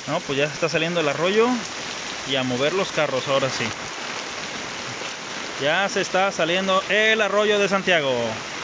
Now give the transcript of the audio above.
No, pues ya se está saliendo el arroyo y a mover los carros ahora sí. Ya se está saliendo el arroyo de Santiago.